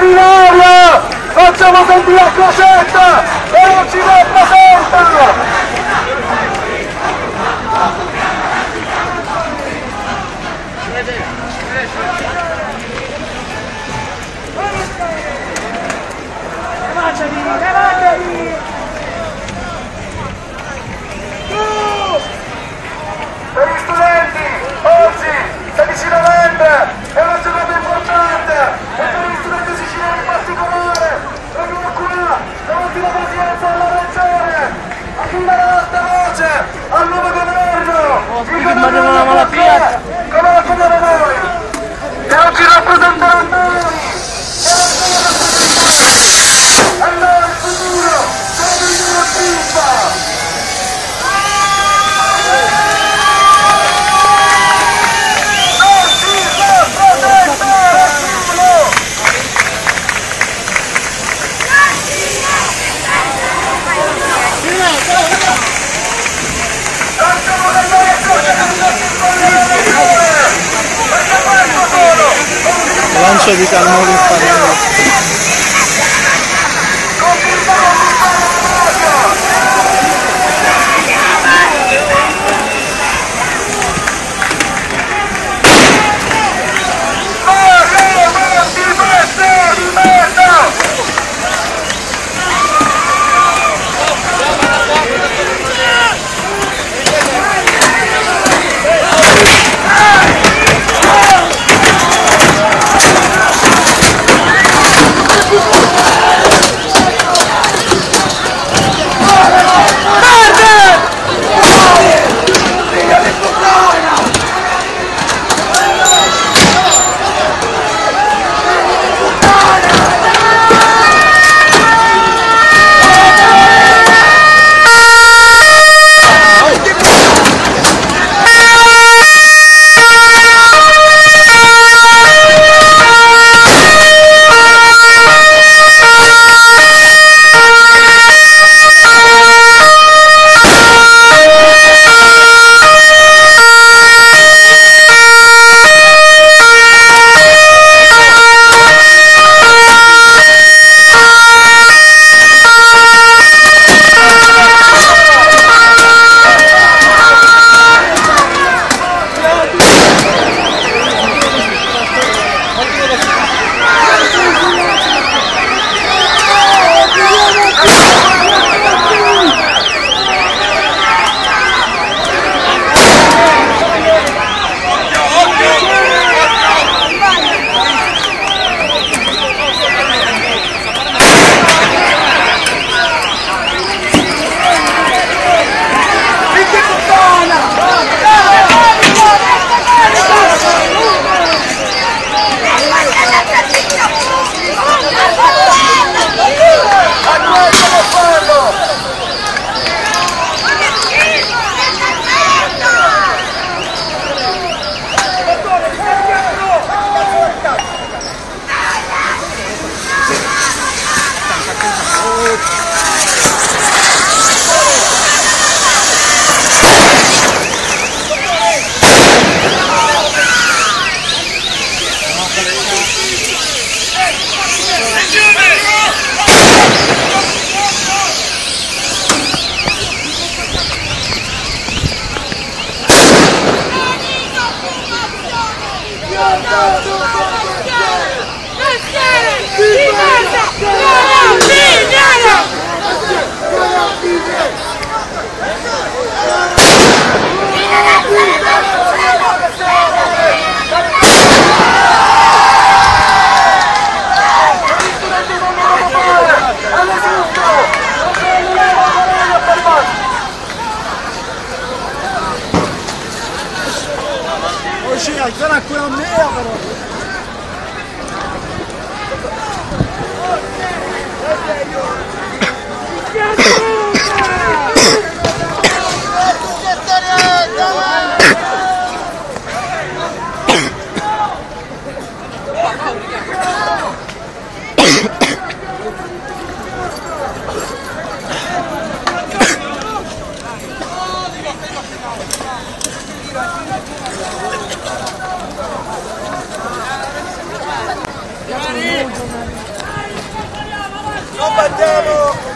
in aria, facciamo sentire la cosetta e non ci rappresenta! Levatevi! Per gli studenti, oggi, 16 novembre, è una giornata importante e per gli studenti siciliani in particolare, proprio qua, davanti alla presidenza della regione, a chi dare l'alta voce al nuovo governo, il governo come la chiamiamo noi, che oggi rappresenterà noi, a noi il futuro, come il futuro FIFA! Lancio di cannoni in farina. Ancora qui a me però! combattiamo